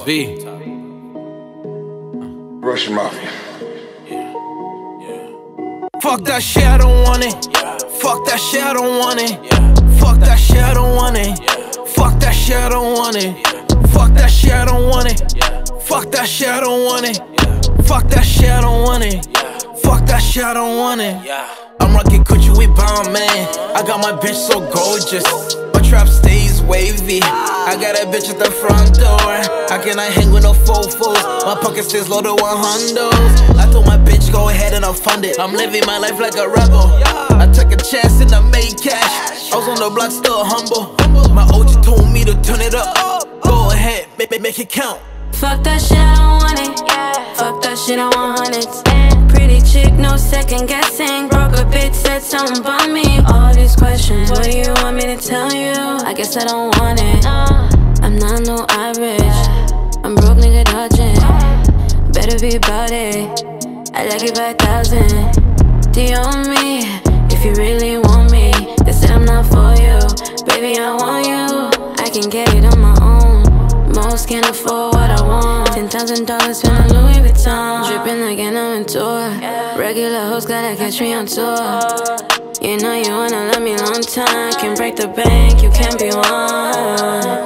V. Russian Mafia. Fuck that shit, I don't want it. Fuck that shit, I don't want it. Fuck that shit, I don't want it. Fuck that shit, I don't want it. Fuck that shit, I don't want it. Fuck that shit, I don't want it. Fuck that shit, I don't want it. Fuck that shit, I don't want it. I'm rockin' Gucci, we bound, man. I got my bitch so gorgeous. My trap stays wavy. I got a bitch at the front door. How can I hang with no fofos? My pocket stays loaded 100s. I told my bitch go ahead and I'll fund it. I'm living my life like a rebel. I took a chance and I made cash. I was on the block still humble. My OG told me to turn it up. Go ahead, make it count. Fuck that shit, I don't want it. Fuck that shit, I want hundreds. Pretty chick, no second guessing. Broke a bitch, said something about me. All these questions, what do you want me to tell you? I guess I don't want it. I'm not no average. I'm broke, nigga dodging. Better be about it. I like it by 1,000. DM me if you really want me. They said I'm not for you. Baby, I want you. I can get it on my own. Most can't afford what I want. $10,000 spent on Louis Vuitton. Dripping like I'm on tour. Regular hoes gotta catch me on tour. You know you wanna love me long time. Can break the bank, you can't be one.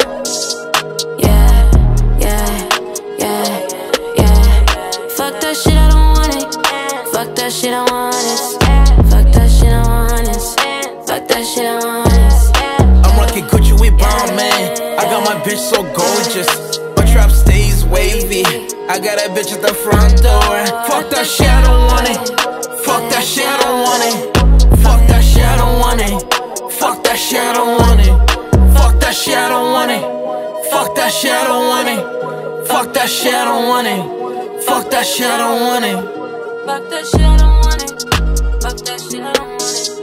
Yeah, yeah, yeah, yeah. Fuck that shit, I don't want it. Fuck that shit, I want it. Fuck that shit, I want it. Fuck that shit, I want it. I'm rockin' Gucci, we bound, man. I got my bitch so gorgeous. My trap stays wavy. I got a bitch at the front door. Fuck that shit, I don't want it. Fuck that shit, I don't want it. Fuck that shit, I don't want it. Fuck that shit, I don't want it. Fuck that shit, I don't want it. Fuck that shit, I don't want it. Fuck that shit, I don't want it. Fuck that shit, I don't want it. Fuck that shit, I don't want it. Fuck that shit, I don't want it.